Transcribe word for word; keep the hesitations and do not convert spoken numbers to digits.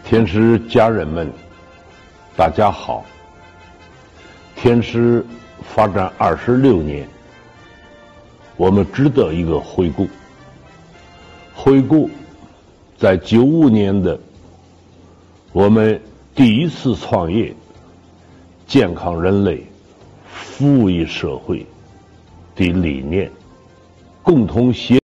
天师家人们，大家好。天师发展二十六年，我们值得一个回顾。回顾，在九五年的我们第一次创业，健康人类，服务于社会的理念，共同协。